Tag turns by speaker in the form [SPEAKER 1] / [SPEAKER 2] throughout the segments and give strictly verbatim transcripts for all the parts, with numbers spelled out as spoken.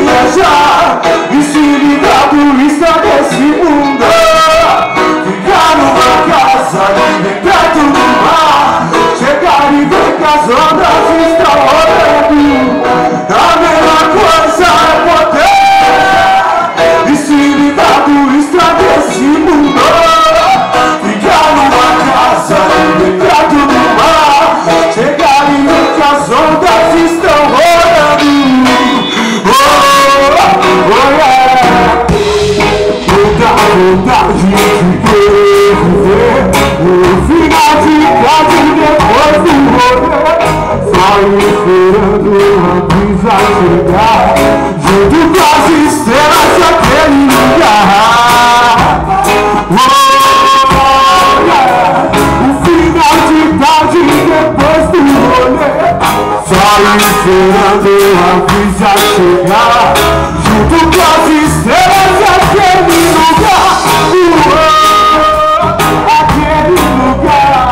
[SPEAKER 1] viajar e se livrar do estrada desse mundo. Ficar numa casa bem perto do mar, chegar e ver que as ondas estão rodando. A mesma coisa é poder e se livrar do estrada desse mundo. Ficar numa casa bem perto do mar, chegar e ver que as ondas estão rodando. Vontade de querer viver o final de tarde depois do rolê, só esperando a brisa chegar, junto com as estrelas daquele lugar. Oh, yeah. O final de tarde depois do rolê, só esperando a brisa chegar, junto com as estrelas daquele lugar. Aquele lugar,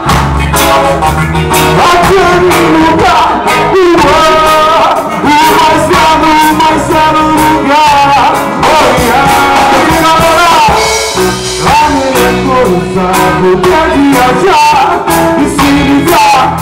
[SPEAKER 1] aquele lugar, o mais belo, o mais belo lugar. Oh yeah, a melhor coisa é poder viajar e se livrar,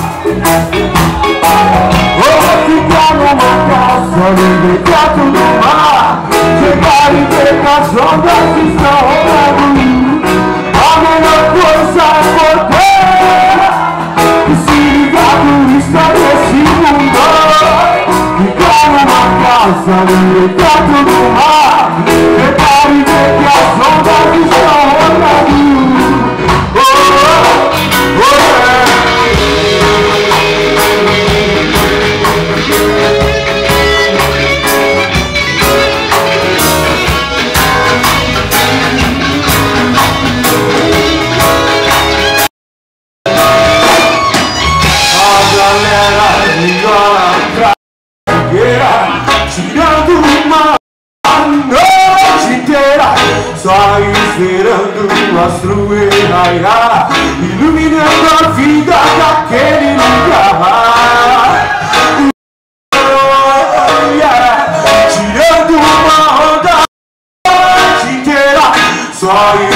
[SPEAKER 1] ou ficar numa casa bem perto do mar, chegar e ver que as ondas estão rolando. A melhor coisa é poder e se ligar do estrada desse mundo. Ficar numa casa bem perto do mar, chegar e ver que as ondas estão rolando. Oh, oh, oh, yeah. Tirando uma noite inteira, só esperando o astro raiar, iluminando a vida daquele lugar. Oh, yeah. Tirando uma onda noite inteira, só